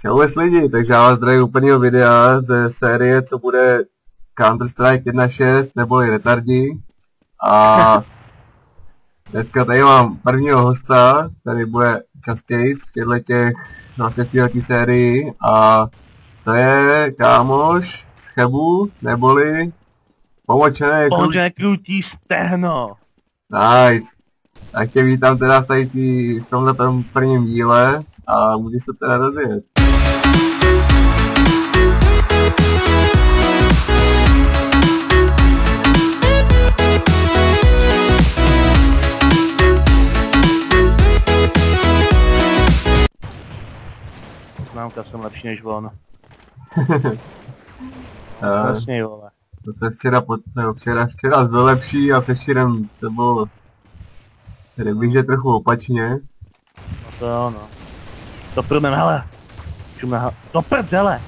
Čau lidi, takže já vás zdravím úplného videa ze série, co bude Counter-Strike 1.6 neboli Retardi. A dneska tady mám prvního hosta, který bude častěji v této sérii, a to je kámoš z Chebu, neboli Pomočené krutí stehno. Nice. Tak tě vítám teda v tomhle prvním díle a můžeš se teda rozjet. Známka, jsem lepší než on. Vlastně vole. To se včera byl lepší a předevčírem to bylo, řekl bych, že trochu opačně. No to jo, no. To průmem, hele. To prdele!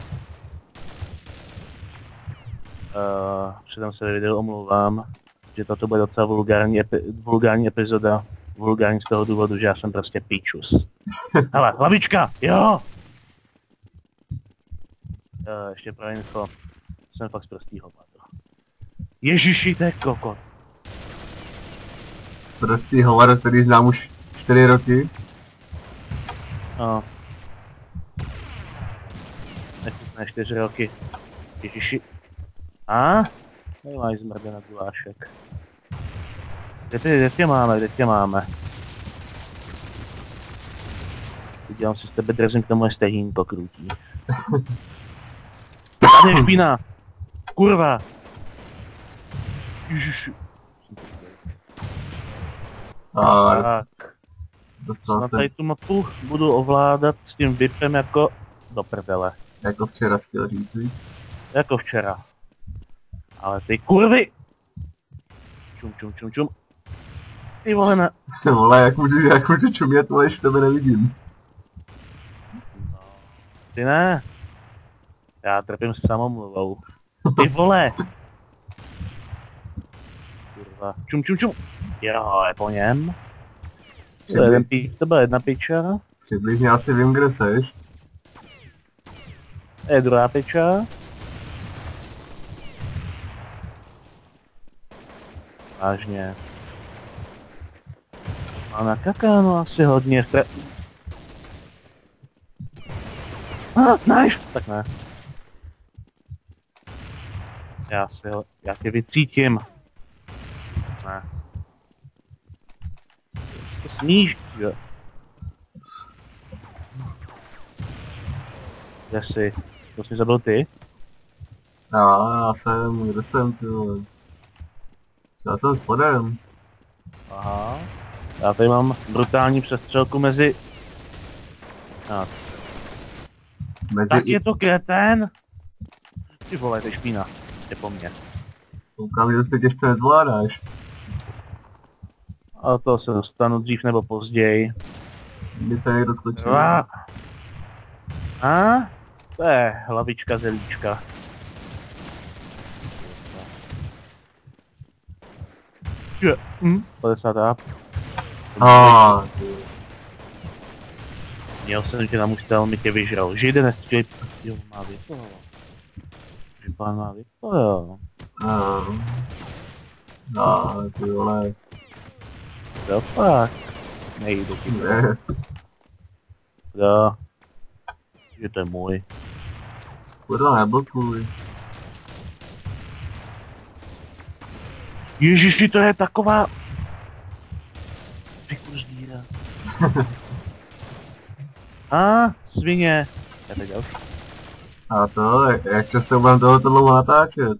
Předem se video omlouvám, že toto bude docela vulgární epizoda. Vulgární z toho důvodu, že já jsem prostě píčus. Hele, hlavička, jo! Ještě pro info, jsem fakt z prostýho hladu. Ježiši, to je kokot. Z prostý hovado, který znám už 4 roky. No. Ne 4 roky. Ježiši. A? Tady máš zmrdený gulášek. Kde tě máme? Udělám si s tebe drzím k tomu stehínko krutí. Tady je špína! Kurva! Ježiši. Tak. Dostal jsem. Tady tu mapu budu ovládat s tím VIPem jako do prdele. Jako včera chtěl říct, víc? Jako včera. Ale ty kurvy! Čum. Ty vole na... Vole, jak můžu čumět, vole, že tebe nevidím. No. Ty ne. Já trpím samomluvou. Ty vole! Kurva. Čum. Jo, je po něm. To byla jedna piča. Přibližně asi vím, kde seš. Je druhá piča. Vážně. A na kakánu asi hodně nice! Tak ne. Já tě vycítím. Ne. To smíš, jo. Kde jsi? To jsi zabil ty? Já jsem, kde jsem, ty vole? Já jsem spodem. Aha. Já tady mám brutální přestřelku mezi... Tak je to kretén? Ty vole, to je špína. Je po mně. Koukám, že už to těžce nezvládáš. A to se dostanu dřív nebo později. Kdy se někdo skočil. A? To je hlavička zelíčka. Je, 50 up. Měl jsem tě na mustel, mi tě vyžral. Že jde nestřelit. Jo, má vypalo. Že pán má vypalo. Ty vole. To fakt. Nejdu ti to. Jo. Že to je můj. Kurva, neblokuj. Ježiši, to je taková... Přikus díra. Svině. Já teď další. A to, jak často budem tohoto dlouho natáčet?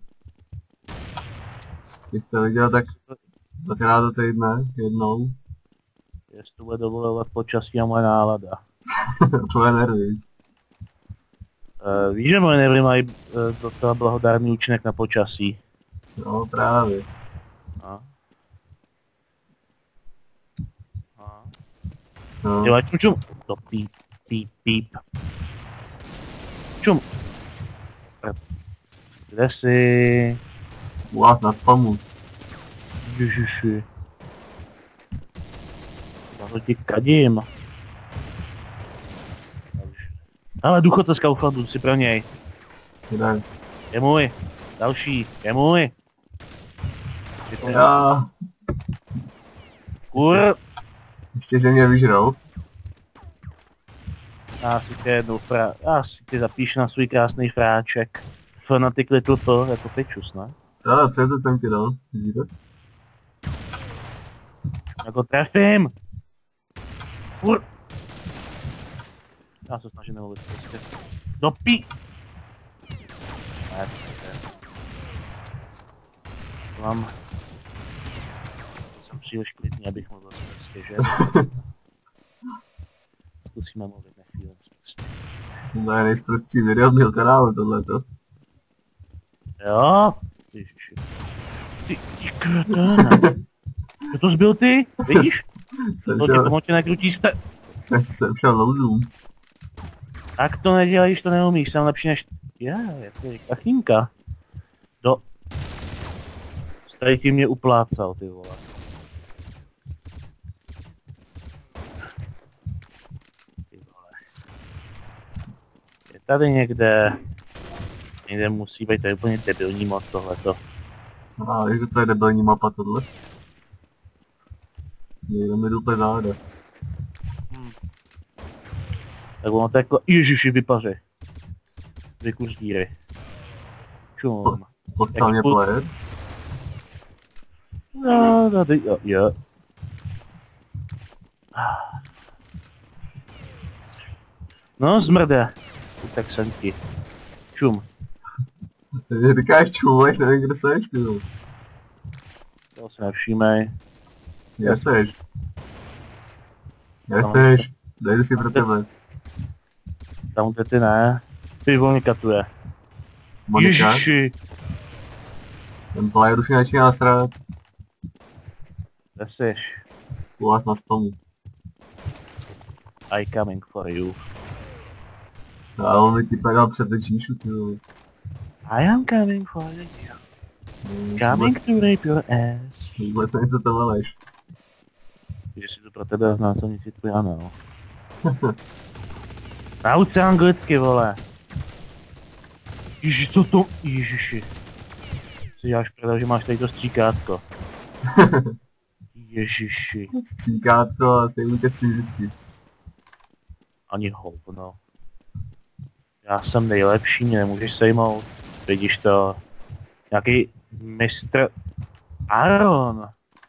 Když to viděl, tak dvakrát do týdne, jednou. Jestli to bude dovolovat počasí a moje nálada. Tvoje nervy. Víš, že moje nervy mají docela blahodárný účinek na počasí. No, právě. No. Jo, čum. To píp. Čum. Kde jsi? U vás na spamu. Ježiši. Já to ti kadím. Ale důchodce z Kauflandu, si pro něj. Jeden. Je můj. Další. Je můj. Já. Kur. Ještě že mě vyžrou. Já si tě zapíš na svůj krásný fráček. Fanatic Little P, jako Pičus, ne? Ale přece jsem ti dal. Vidíte? Jako trefím! Kur. Já se snažím nemluvit prostě. Do pí... Ne, mám... Jsem příliš klidný, abych mluvil prostě, že? Zkusíme mluvit na chvíli prostě. Ne, nejsprostší video měl kanál tohleto. Jo? Ježiši. Ty kretene. Co to zbyl ty? Vidíš? To tě nekrutí jste. Jsem šel louzům. Tak to nedělej, to neumíš, jsem lepší než... jako je kachínka. Tady ti mě uplácal, ty vole. Ty vole. Je tady někde musí být, to je úplně debilní moc tohleto. A víš, že to je debilní mapa tohle? Někdo mi jdu úplně záda. Tak ono to jako... Ježiši, vypaři. Vykur z díry. Čum. Podstal mě player? No, tady, jo. No, zmrde. Tak jsem ti. Čum. Ty říkáš čumeš, nevím kde seš, ty jo. To se nevšímej. Kde seš? Kde seš? Dejdu si pro tebe. Tam kde ty ne. Pivo mě katuje. Monika? Ježiši. Ten player už mě začíná srát. Kde seš? U vás na spawnu. I coming for you. A on mi ti pedal před číšu, ty jo. I am coming for you. Coming to rape your ass. Vůbec nevím, co to veleš. Jestli to pro tebe znásilníci tvůj ano. Nauč se anglicky, vole. Ježiš, co to? Ježiši. Si děláš pravda, že máš tady to stříkátko. Ježiši. Stříkátko a sejmu tě střím vždycky. Ani hovno. Já jsem nejlepší, mě nemůžeš sejmout. Vidíš to? Nějaký mistr... Aaron.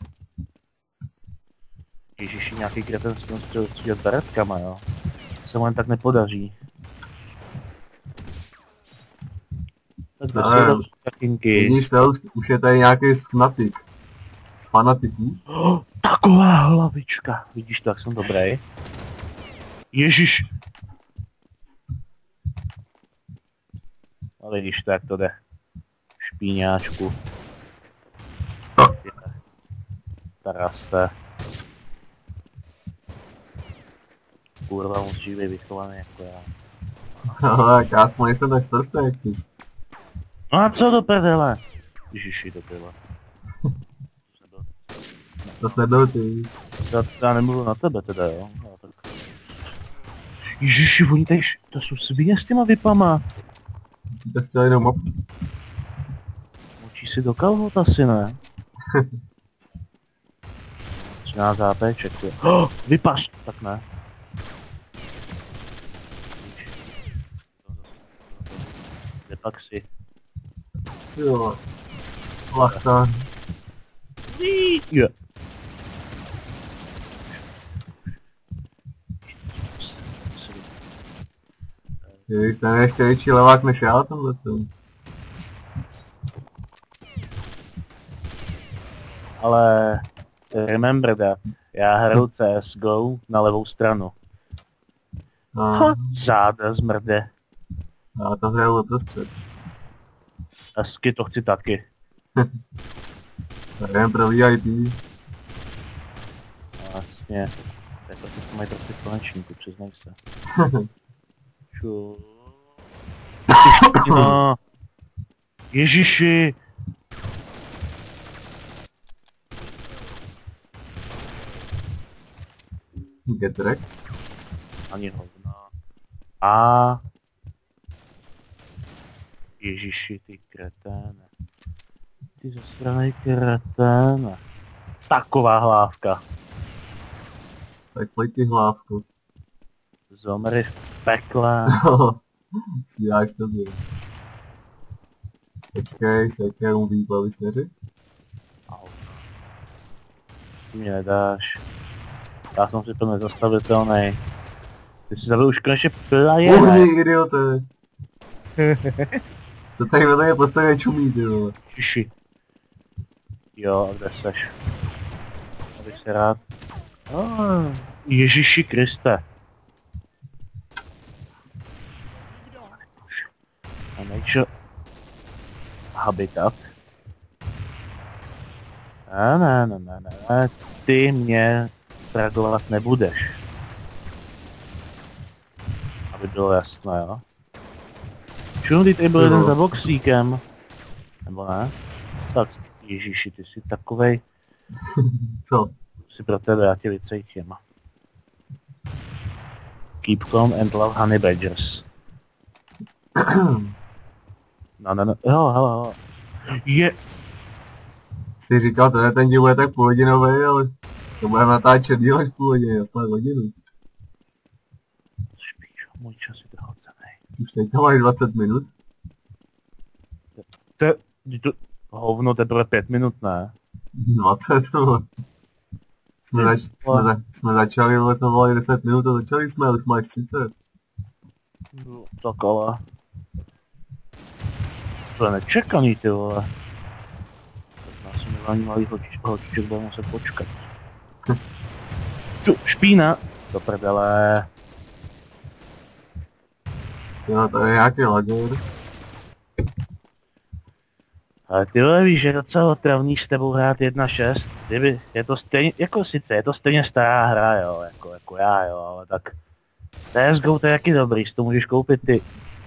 Ježiši, nějaký kreten s tím střílet beretkama, jo. Se mu jen tak nepodaří. Tak do takinky. Vidíš to, už je tady nějaký fanatik. Z fanatiků. Taková hlavička. Vidíš to, jak jsem dobrý. Ježiš. A vidíš to, jak to jde. Špíňáčku. Taraste. Kurva, musíš být vychovaný jako já. Ale já aspoň nejsem tak sprostý jak ty. No a co do prdele? Ježiši, do prdele. To jsi nebyl ty. Já nemluvu na tebe teda, jo. No, tak. Ježiši, oni tady, to jsou svině s těma vypama. Tak to jenom mapu. Močí si do kalhot asi, ne? 13 zápeček, jo. Oh, vypaš! Tak ne. Kde pak si? Jo. Lachta. Jo. Ježiš, ten je ještě větší levák než já tenhle film. Ale remember that, já hraju CSGO na levou stranu. Ha, záda zmrde. Já to hraju uprostřed. Hezky to chci taky. Jen pro VIP. Vlastně. Tak asi to mají prostě konečníku, přiznej se. Ču. No. Ježiši. Getrek. Ani hovna. A... Ježiši, ty kreténe. Ty zasranej kreténe. Taková hlávka. Tak pojď ty hlávku. Zomry v pekle. Svíjáš tobě. Počkej, se jakému výbavu jsi neřekl? Au. Ty mě nedáš. Já jsem si to nezastavitelný. Ty jsi zabil už konečně plaje. Uhni, idiote! Co tady vedle je postavě čumí, ty vole. Šiši. Jo, a kde seš? Abych se rád. Ježiši Kriste. A nature habitat. Ne, ty mě tragovat nebudeš. Aby bylo jasné, jo? Čum, ty tady byl jeden za boxíkem. Nebo ne? Tak, ježiši, ty jsi takovej. Co? Si pro tebe, já tě vycejtím. Keep calm and love honey badgers. No, jo. Je... Jsi říkal, ten díl bude tak půlhodinový, ale to bude natáčet díl až půl hodiny, aspoň hodinu. Spíš, můj čas je dohodzený. Už teďka máš 20 minut. To hovno teprve 5 minut, ne? 20, to jsme začali, vůbec jsme volali 10 minut a začali jsme, už máš 30. No, tak ale... To je nečekaný, ty vole. Tak nás milání malý holčiček bude muset počkat. Tu, špína! Do prdele. Jo, to je nějaký lager. Ale ty vole, víš, že je docela otravný s tebou hrát 1.6. Kdyby, je to stejně, jako sice, je to stejně stará hra, jo, jako já, jo, ale tak... CSGO to je taky dobrý, si to můžeš koupit ty.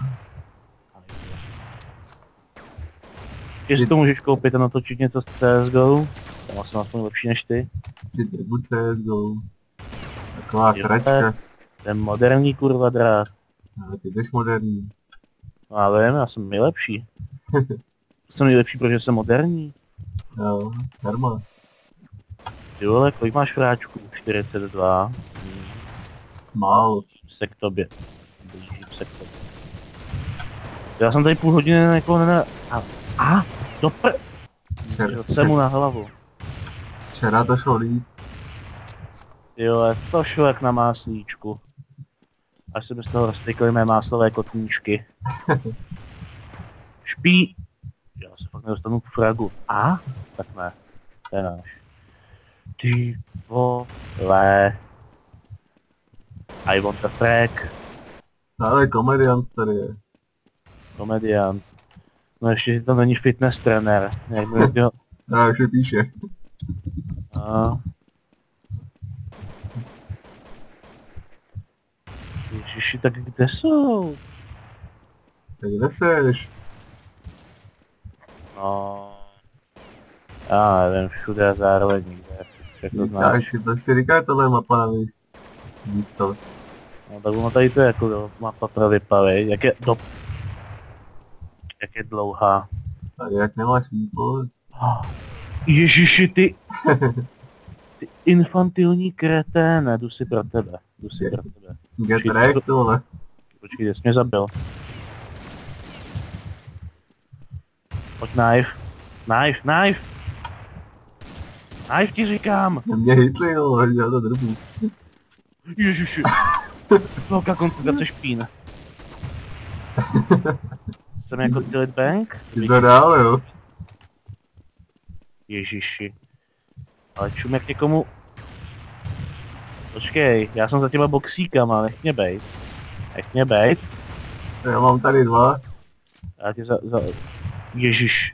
Když si to můžeš koupit a natočit něco z CSGO, tam jsem aspoň lepší než ty. Tribu CSGO. Taková sračka. Ten moderní kurva drát. Ale ty jsi moderní. No já vím, já jsem nejlepší. Jsem nejlepší, protože jsem moderní. Jo, karma. Ty vole, kolik máš fráčků? 42. Málo. Se k tobě. Blížím se k tobě. Já jsem tady půl hodiny někoho dopr... Jsem mu na hlavu. Včera to šlo líp. Jo, to šlo jak na máslíčku. Až se bez toho roztykly mé máslové kotníčky. Špí... Já se fakt nedostanu k fragu. Tak ne. To je náš. Ty vole. I want a frag. Ale komediant tady je. Komediant. No ještě to není fitness trenér. Jak by dělal... Já už je píše. Ježiši, tak kde jsou? Tak kde seš? No... Já nevím, všude a zároveň nikde. Všechno znáš. Já ti prostě říká, tohle mapa navíc. Víš co? No tak ono tady to je jako mapa pro vypavy. Jak je dlouhá. Tady jak nemáš výpověď. Ježiši, ty infantilní kreténe, jdu si pro tebe. Get wrecked, tohle. Počkej, jsi mě zabil. Pojď knife. Knife ti říkám. Mě hitli, jo, já to drbu. Ježiši. Velká koncentrace špín. Jsem jako Tilt Bank? Ty to dál, jo. Ježiši. Ale čum jak někomu... Počkej, já jsem za těma boxíkama, nech mě bejt. Já mám tady 2. Já ti za... Ježiš.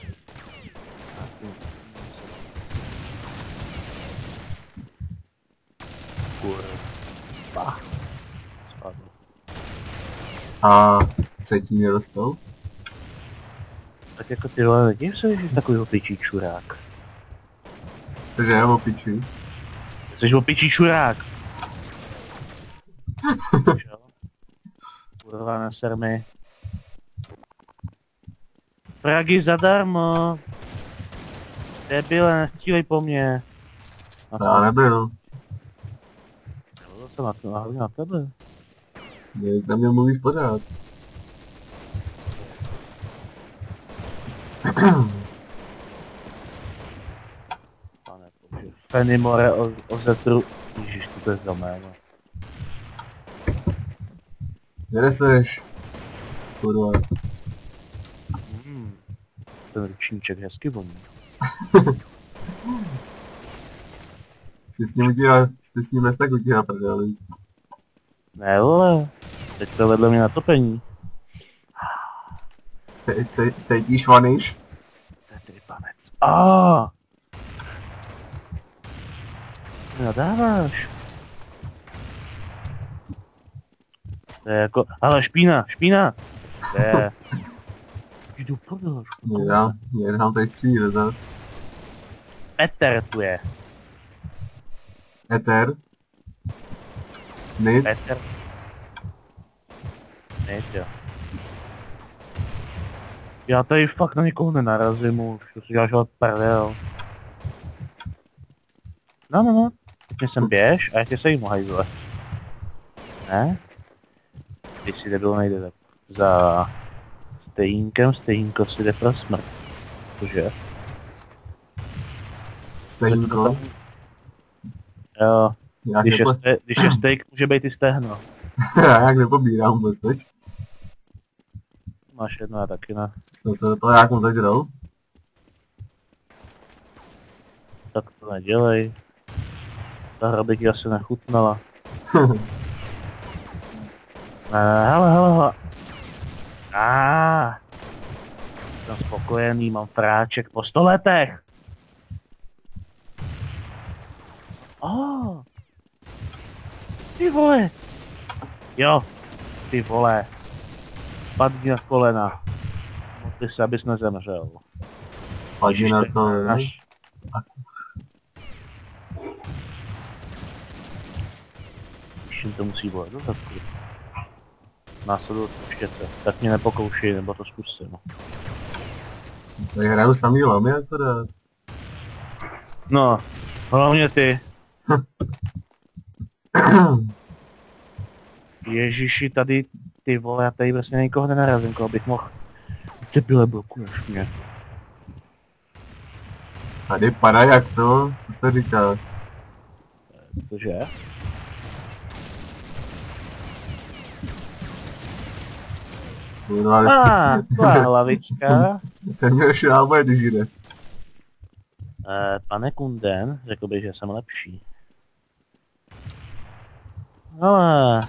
Kurva. Spadl. A třetí mě dostal. Tak jako ty vole, nedív se, že jsi takový opičí čurák. Takže já mám piči. Jsi opičí čurák. Kurva, neser mi. Fragy zadarmo. Debile, nestřílej po mně. Já nebyl. Jo, jsem na tebe. Na mě mluvíš pořád. Pane bože. Fenimore o zetru. Ježiš, to je za jméno. Kde seš? Kurva. Ten ručníček hezky voní. Jsi s ním tak utíhá prdeli. Ne vole, teď to vedle mě na topení. Cítíš vaniš? To je trypanec. Aaaa! Nadáváš. To je jako, ale špína! To je... Jdu prdel. Já nám tady střílí, ne? Peter tu je. Ether? Nid? Peter. Nid, jo. Já tady fakt na někoho nenarazím už, to si děláš od prdel. No. Ty sem běž a já tě sejmu, hajzle. Ne? Když si debil nejde za stejínko si jde pro smrt. Cože? Stejnko? Jo. Když je steak, může být i stehno. Já jak nepobírám vůbec teď. Máš jedno a taky ne. Jsem se do toho nějakou zažral. Tak to nedělej. Ta hra by ti asi nechutnala. Hele. Jsem spokojený, mám fráček po 100 letech. Ty vole. Jo, ty vole. Padni na kolena. Modli se, abys nezemřel. Padni na kolena. Čím to musí být, no tak. Následující štěte. Tak mě nepokoušej, nebo to zkusím. Tak hraju samý lamy akorát. No, hlavně ty. Ježiši, tady, ty vole, já tady vlastně nikoho nenarazím, koho bych mohl... Debile, blokuješ mě. Tady padá jak to, co se říká? Cože? Tvá hlavička. Ten mě šrábuje, když jde. Pane Kunden, řekl bych, že jsem lepší. Ale...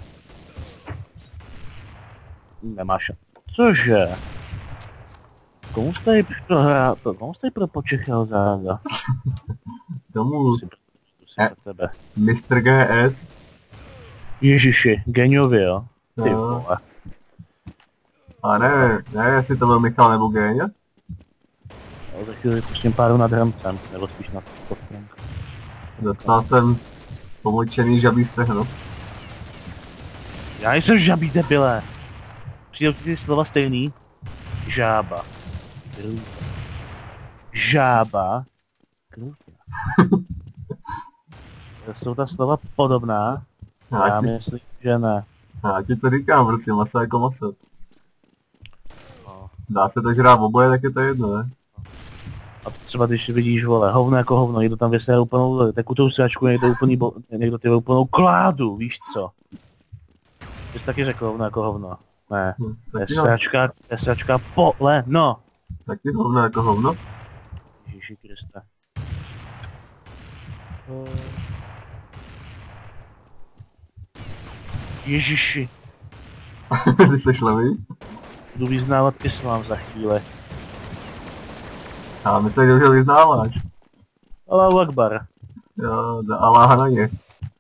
Nemáš... Cože? Komu jste tady prohrál? Komu jste tady propočechal záda? Tomu... Tebe. Mr. GS. Ježiši, Geňovi, jo? Ty No. vole. A ne, jestli to byl Michal nebo Géňa? Já za chvíli pustím páru nad hramcem, nebo spíš nad podkem. Dostal jsem pomočený žabí stehno. Já jsem žabí, debile. Přijdou ti ty slova stejný? Žába. Kruta. Žába. Kruta. Jsou ta slova podobná? Já myslím, že ne. Já ti to říkám, prostě maso jako maso. No. Dá se to žrát oboje, tak je to jedno, ne? A třeba když vidíš, vole, hovno jako hovno, někdo tam vysere úplnou tekutou sračku, někdo ty úplnou kládu, víš co? Ty jsi taky řekl hovno jako hovno. Ne, je sračka poleno. Taky hovno jako hovno? Ježiši Kriste. Ježiši. Ty seš levý? Budu vyznávat islám za chvíli. Já myslím, že už ho vyznáváš. Allahu Akbar. Jo, za Aláha na ně.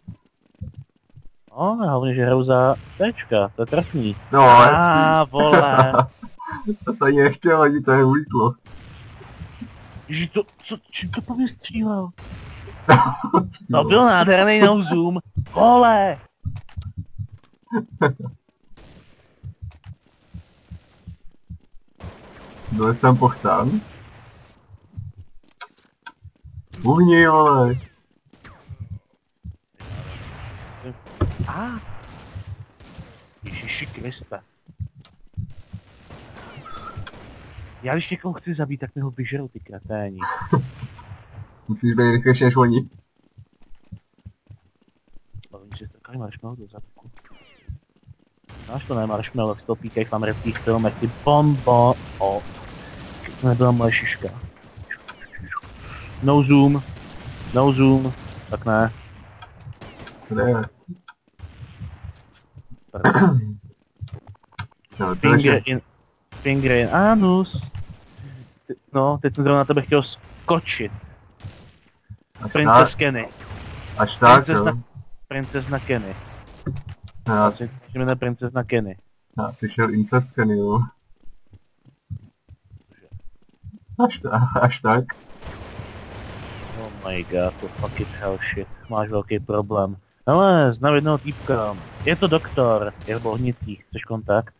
No, hlavně, že hraju za Tčka, to je trefný. No, vole. To se ani nechtěl, ani to je ulítlo. Ježi, čím to po mě střílel? To byl nádherný no zoom. Vole. Byl jsem pochcán. Uhni, vole. Ježiši Kriste. Já když někoho chci zabít, tak mi ho vyžerou ty kreténi. Musíš být rychlejší než oni. Oni si strkají marshmallow do zadku. Znáš to ne marshmallow, jak to píkají v amerických filmech, ty bombo. O. To nebyla moje šiška. No zoom. No zoom. Tak ne. Ne. Finger in anus. No, teď jsem zrovna na tebe chtěl skočit. Princess Kenny. Až tak, jo. Princezna Kenny. Já Si jmenuje Princezna Kenny. slyšel incest Kenny, jo. Až tak. Oh my god, to fucking hell shit. Máš velký problém. Ale znám jednoho týpka. Je to doktor. Je v Bohnicích. Chceš kontakt?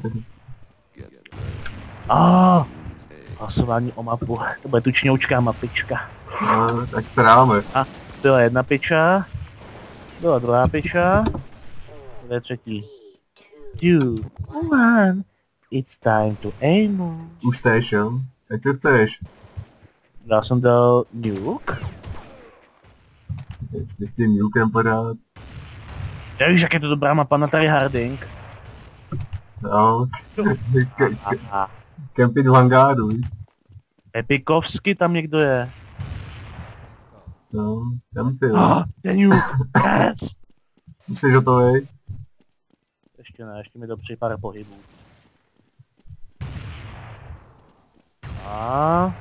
Hlasování o mapu. To bude tučňoučká mapička. No, tak se dáme. A byla jedna piča. Byla druhá piča. Bude třetí. 2, 1. It's time to aim. Už chceš, jo? Jak to chceš? Já jsem dal nuke. Ještě s tím nukem podat. Já víš, jak je to dobrá mapa na tryharding. No. Kempit v hangáru. Epikovsky tam někdo je. No, kempit. Ten nuke. Yes. Už jsi hotovej? Ještě ne, ještě mi to přijde pár pohybů. A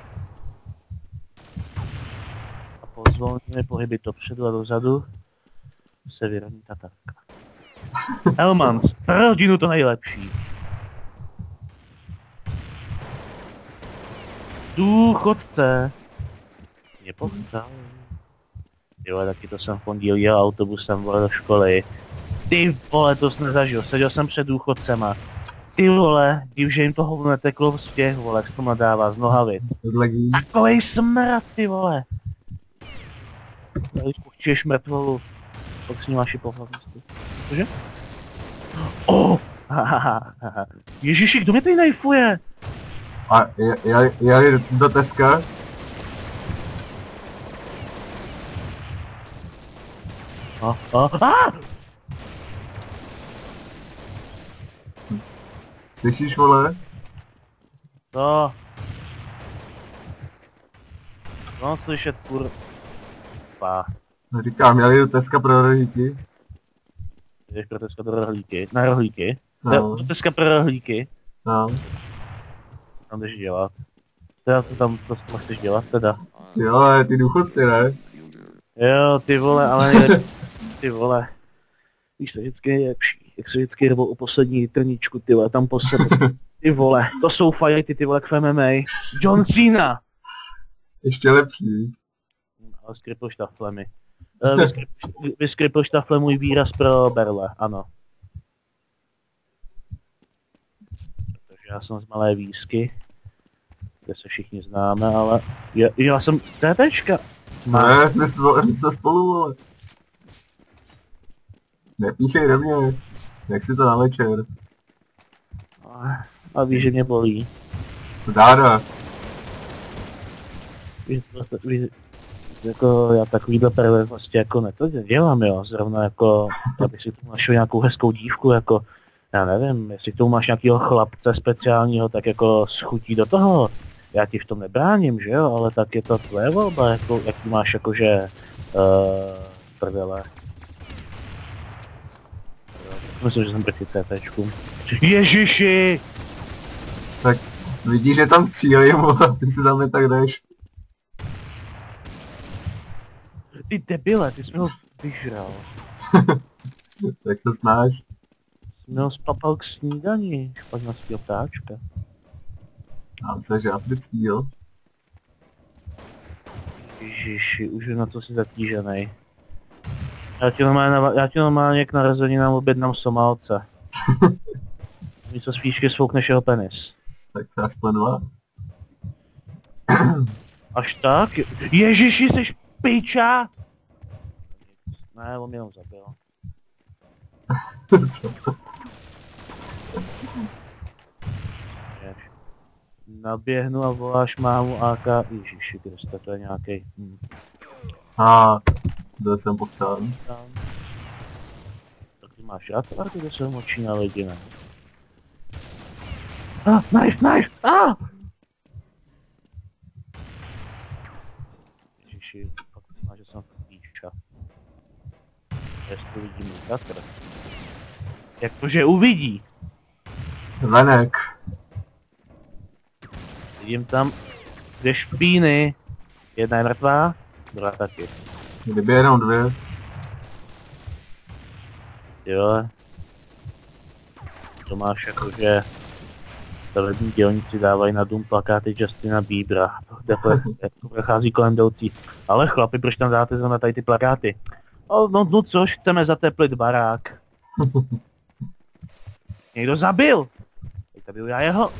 pozvolníme pohyby dopředu a dozadu. Se vyrovní ta tatka. Elmans, pro rodinu to nejlepší. Důchodce. Mě pochcel. Jo, taky to jsem v pondělí jel autobusem vole do školy. Ty vole, to jsem nezažil, seděl jsem před důchodcema. Ty vole, když jim to hovno neteklo z těch vole, jak se to nadává z nohavic. Takovej smrad, ty vole. Když pochčuješ mrtvolu, pak s ní máš i pohlavnosti. Cože? Ježiši, kdo mě tady najfuje? A já jdu do Teska. Slyšíš, vole? No. Mám slyšet kurva. No říkám, já jdu do Teska pro rohlíky. Jdeš pro Teska pro rohlíky? Na rohlíky? No. Do Teska pro rohlíky? No. Tam jdeš dělat. Teda to tam chceš dělat teda. Jo, ale ty důchodci, ne? Jo, ty vole, ale nejde. Ty vole. Víš, to vždycky je lepší. Jak se vždycky jdou o poslední trničku, ty vole, tam po sebe. Ty vole, to jsou fighty, ty vole, k MMA. John Cena! Ještě lepší. Ale skripl štaflemi. Vyskripl štafle můj výraz pro berle, ano. Protože já jsem z Malé Výsky, kde se všichni známe, ale... Já jsem TTčka. Ne, jsme spolu, vole. Nepíchej do mě. Jak si to na večer? A víš, že mě bolí. Záda. Víš, jako já takovýhle perverznosti jako nedělám, jo, zrovna jako, abych si tu našel nějakou hezkou dívku, jako, já nevím, jestli tu máš nějakýho chlapce speciálního, tak jako schutí do toho, já ti v tom nebráním, že jo, ale tak je to tvoje volba, jako, jaký máš jakože, prdele. Myslím, že jsem proti CTčku. Ježiši! Tak vidíš, že tam střílej, vole, ty si tam jen tak jdeš. Ty debile, ty jsi mi ho vyžral. Tak se snáš. Jsi mi ho spapal k snídani, španělského ptáčka. Mám se, že africký, jo? Ježiši, už je na to si zatíženej. Já ti normálně k narozeninám objednám Somálce. Místo spíšky svoukneš jeho penis. Tak to aspoň dva. Až tak? Ježiši, jsi piča! Ne, on mě jenom zabil. Naběhnu a voláš mámu AK. Ježiši, Kriste, to je nějaký. Byl jsem pochcán. Tak ty máš rád party, kde se močí na lidi, ne? Knife! Ježiši, fakt má, že jsem píča. Jestli vidím katr. Jak to, že uvidí? Venek. Vidím tam 2 špíny. Jedna je mrtvá, druhá taky. Kdyby jenom 2. Jo. To máš jakože... Stavební dělníci dávají na dům plakáty Justina Biebera. To prochází kolem jdoucí. Ale chlapi, proč tam dáte zrovna tady ty plakáty? No což, chceme zateplit barák. Někdo zabil! Teď zabil já jeho.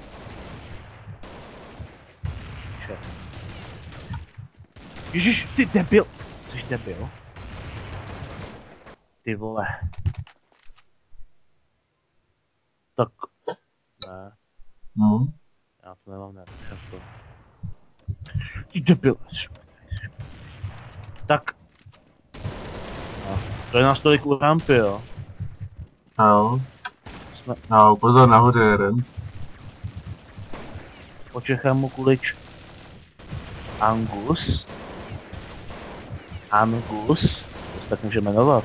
Ježiš, ty debil! Jsi debil? Ty vole. Tak... Ne. No. Já to nemám nerv, to. Ty debil. Tak. No, to je nás tolik u rampy, jo. Jo. No, pozor, nahoře jeden. Počechám mu kulič. Angus, to se tak může jmenovat.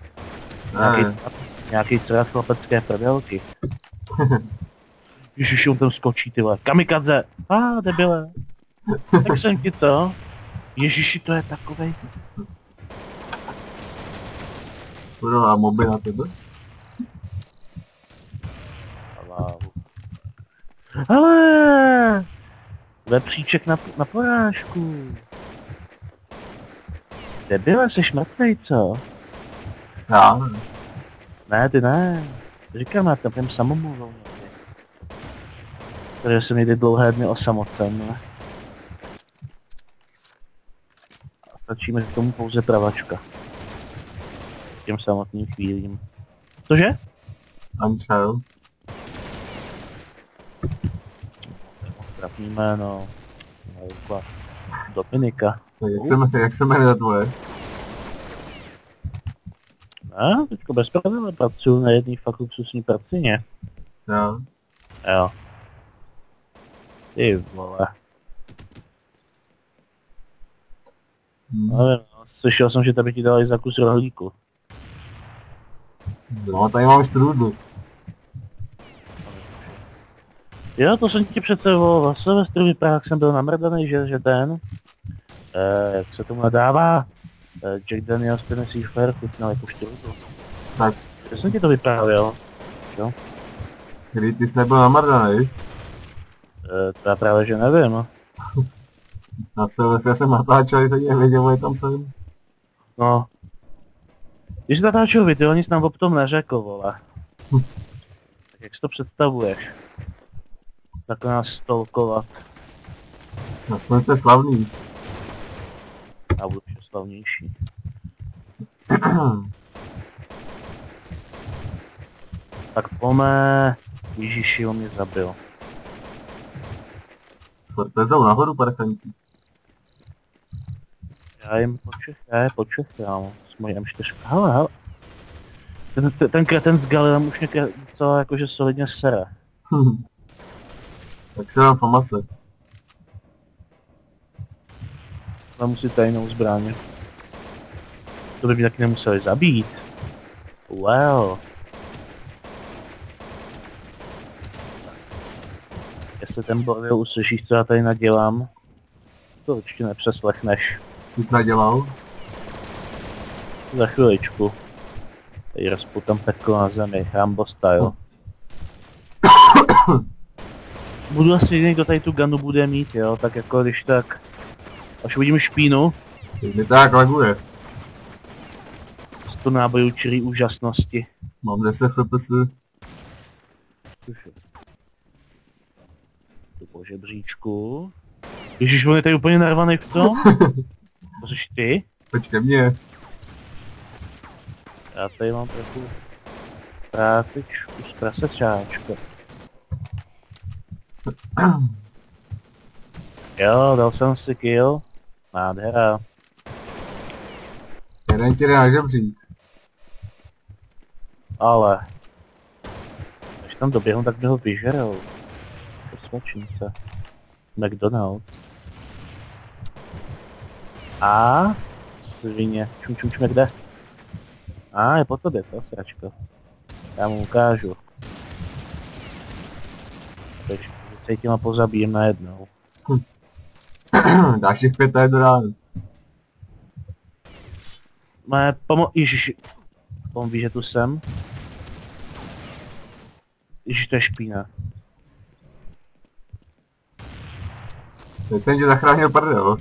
Nějaký třeba chlapecké prdelky. Ježiši, on tam skočí, ty vole. Kamikadze! Debile. Tak jsem ti to. Ježiši, to je takovej. Budu a moby na tebe. Ale vepříček na porážku. Debile, jsi mrtvej, co? Já ne. Ne, ty ne. Říkám, já tam samomluvou někdy. Protože se nejde dlouhé dny osamocen, ne? A stačí mi k tomu pouze pravačka. K těm samotným chvílím. Cože? Anča, jo. Trapný jméno. Dominika. Jak se jmenuje tvoje? Ne, teďko bez pravidla pracuju na jedné fakt luxusní pracině. Jo. Jo. Ty vole. Ale no, slyšel jsem, že tady ti dali za kus rohlíku. No, tady mám štrůdlu. Jo, to jsem ti přece o Silvestru vyprávěl, jak jsem byl namrdaný, že ten... jak se tomu nadává? Jack Daniels Tennessee Fair chutnal jako štrůdlu. Tak. Já jsem ti to vyprávěl. Jo? Kdy ty jsi nebyl namrdanej? To já právě že nevím. Na Silvestře jsem natáčel, teď nevěděl, je tam jsem. No. Když natáčel video, nic nám o tom neřekl, vole. Tak jak si to představuješ? Tak nás stolkovat. Aspoň jste slavný. A budu ještě slavnější. Tak pome... Ježiši, on mě zabil. Vezou nahoru parchanti. Já jim počechám. S mojí M4. Hele. Ten kreten s Galilem už mě docela jakože solidně sere. Tak se dám famase. Tam musí tajnou zbraně. To by mě taky nemuseli zabít. Well. Jestli ten bordel uslyšíš, co já tady nadělám, to určitě nepřeslechneš. Co jsi nadělal? Za chviličku. Tady rozputám peklo na zemi, Rambo style. Budu asi jediný, kdo tady tu gunu bude mít, jo, tak jako když tak... Až uvidím špínu. Mě tak laguje. 100 nábojů čirý úžasnosti. Mám 10 FPS. Tu po žebříčku. Ježiš, on je tady úplně narvaný v tom? To jsi ty? Pojď ke mně. Já tady mám trochu prátičku z prasečáčka. Jo, dal jsem si kill. Nádhera. Jeden ti jde na žebřík. Ale... Když tam doběhnu, tak mi ho vyžerou. Posvačnice. McDonald. A svině. Čum, kde? Je po tobě, to sračko. Já mu ukážu. Takže se těma pozabijím najednou. Dáš jich 5 na jednu ránu. Mé Ježiši. On ví, že tu jsem. Ježiš, to je špína. Teď jsem tě zachránil prdel.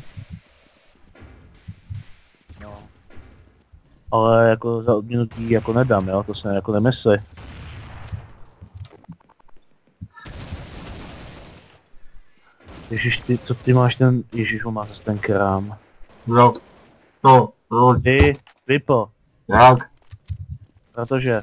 No. Ale jako za odměnutí jako nedám, jo, to se jako nemyslí. Ježiš, co ty máš ten... Ježiš, on má zase ten krám. No. To. Ty, Vypo. Jak? Protože...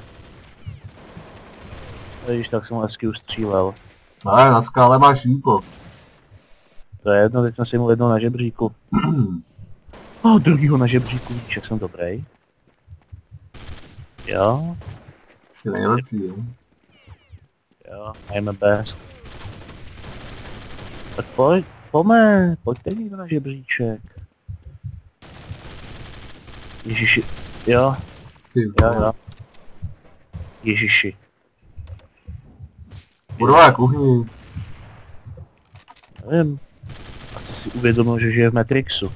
Ježiš, tak jsem hezky ustřílel. Ale na skále máš výpo. To je jedno, teď jsem si mu jednou na žebříku. Druhýho na žebříku, víš, jak jsem dobrý. Jo, Jsi nejlepší, jo. jo, I'm best. Tak pojďte někdo na žebříček. Ježiši, jo. Jo. Ježiši. Budová kuchyni. Nevím. A co si uvědomil, že žije v Matrixu?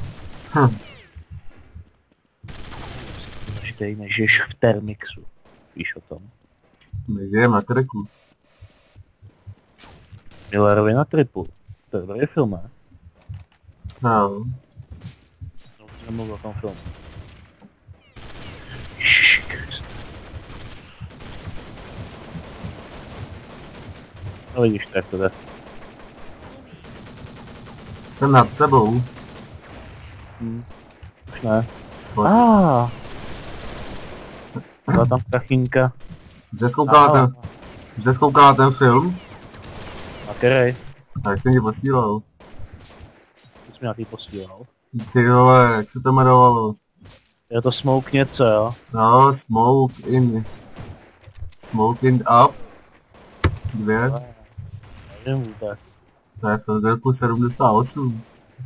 Než žiješ v Termixu. Víš o tom? Nežije na triku. Millerovi na tripu. To je dobrý film, ne? No. No, už nemluvil o tom filmu. Ježiši Kriste. No vidíš, tak to jde. Jsem nad tebou. Už ne. Pojď. Byla tam kachínka. Že zkoukala ten film? A který? Tak jsem ti posílal. Ty jsi mi nějaký posílal. Ty vole, jak se to jmenovalo? Je to Smoke něco, jo? No, Smoke in Up. 2. Nevím vůbec. To je film z roku 78.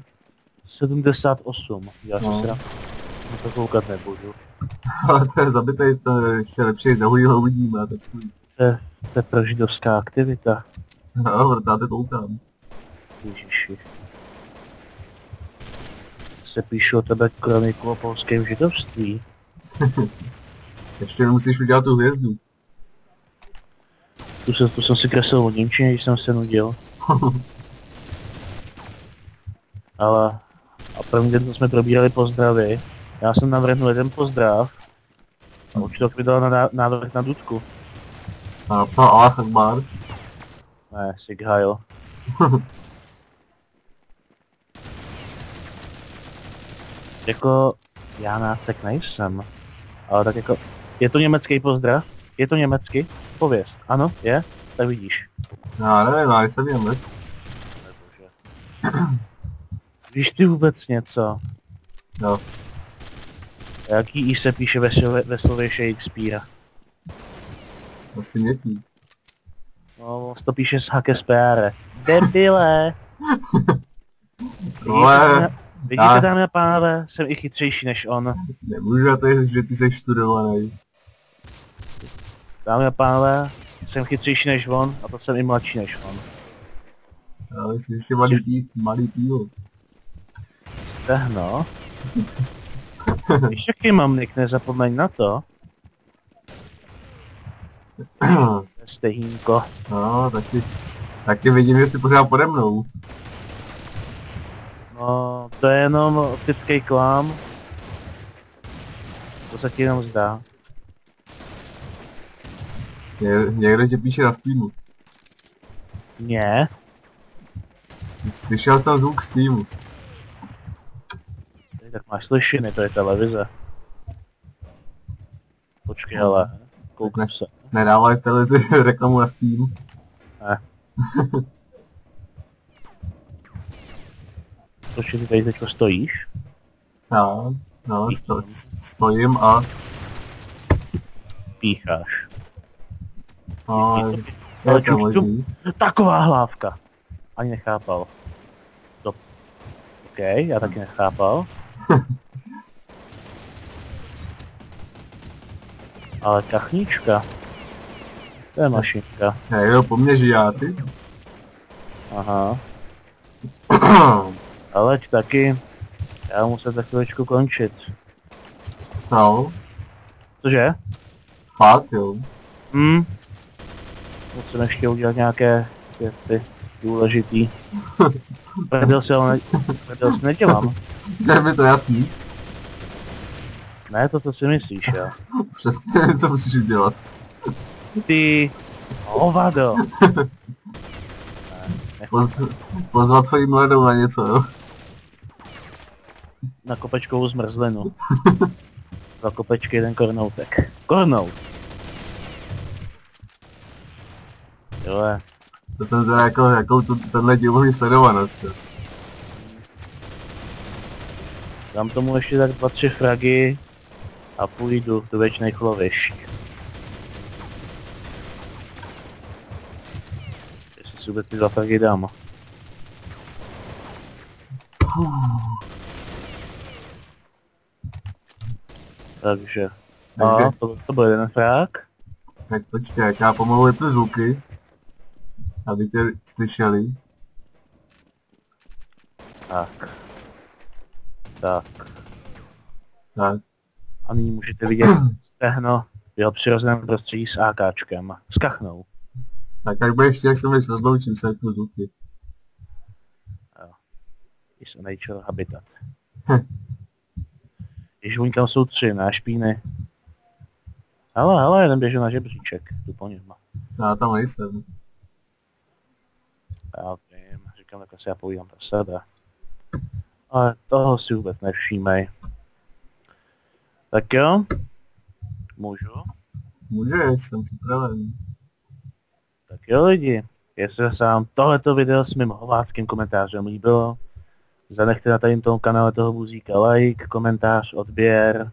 78. Já No. si na to koukat nebudu. Ale to je zabitej, to je ještě lepší, za hují ho uvidíme. To je prožidovská aktivita. No, proto já to koukám. Ježiši. Se píšu o tebe kroniku o polském židovství. Ještě mi musíš udělat tu hvězdu. Tu jsem si kreslil od němčině, když jsem se nudil. Ale... A první den jsme probírali pozdravy. Já jsem navrhnul jeden pozdrav. A učitel mi dal návrh na dudku. Jsem napsal Allah Akbar. Ne, Sighail. Jako... Já nácek nejsem. Ale tak jako... Je to německý pozdrav? Je to německy? Pověz. Ano, je? Tak vidíš. Já nevím, já jsem Němec. Víš ty vůbec něco? Jo. Jaký I se píše ve slově Shakespearea? Asi měkký. No, to píše s Hakespeare. Debile! Vidíte, dámy a pánové, jsem i chytřejší než on. Nemůžu to, že ty jsi studovaný. Dámy a pánové, jsem chytřejší než on, a to jsem i mladší než on. Já jsi ještě malý pívo. Tehno. Víš, jaký mám nick, nezapomeň na to. Stehínko. No, taky vidím, že jsi pořád pode mnou. No, to je jenom optický klam. To se ti jenom zdá. Někdo tě píše na Steamu. Ne. Slyšel jsem zvuk z týmu. Tak máš slyšiny, to je televize. Počkej, ale kouknu se. Nedávají v televizi reklamu na Steam. Ne. Počkej, ty tady teďko stojíš? No, stojím a... Pícháš. No, Ale je to možný. taková hlávka. Ani nechápal. To... OK, já taky nechápal. Ale kachnička. To je mašinka. Jo, po mně žijáci. Aha. Ale taky. Já musím za chvíličku končit. No, Cože? fakt jo. Musím ještě udělat nějaké věci důležitý. Prdel si nedělám. Je mi to jasný. Ne, to co si myslíš, jo. Přesně, co musíš udělat. Ty hovado. Pozvat svojí mladou na něco, jo. Na kopečkovou zmrzlinu. Za kopečky jeden kornoutek. Kornout! Jo. To jsem teda jakou tenhle divový sledovanost, jo. Dám tomu ještě tak 2-3 fragy a půjdu do věčných lovišť. Jestli si vůbec ty 2 fragy dám. Takže... No, to byl jeden frag. Tak počkej, jak já pomalu vypnu zvuky. Aby tě slyšeli. Tak. Tak. Tak. A nyní můžete vidět stehno v jeho přirozeném prostředí s AKčkem. S kachnou. Tak jak budeš chtít, jak se budeš rozloučím, se vypnu zvuky. Jo. Is a nature habitat. Když oni tam jsou 3, ne, špíny. Ale, jeden běžel na žebříček, tu po něm. Já tam nejsem. Já vím, říkám, tak asi já povídám pro sebe. Ale toho si vůbec nevšímej. Tak jo? Můžu? Můžeš, jsem připraven. Tak jo lidi, jestli se vám tohleto video s mým hováckým komentářem líbilo, zanechte na tady tom kanále toho buzíka like, komentář, odběr.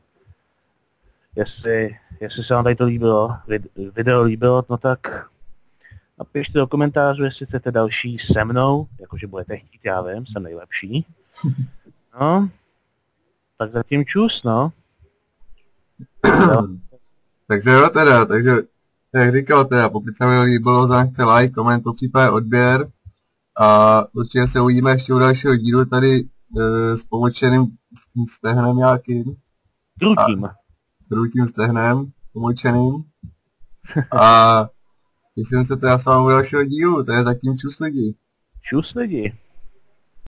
Jestli se vám tady to líbilo, video líbilo, no tak napište do komentářů, jestli chcete další se mnou, jakože budete chtít, já vím, jsem nejlepší. No, tak zatím čus, no. Takže jo teda, takže jak říkal teda, pokud se mi líbilo, zanechte like, koment, popřípadě odběr. A určitě se uvidíme ještě u dalšího dílu tady s pomočeným stehnem nějakým. Drutím stehnem, pomočeným. A těším se teda s vámi u dalšího dílu, to je zatím čus lidi. Čus lidi.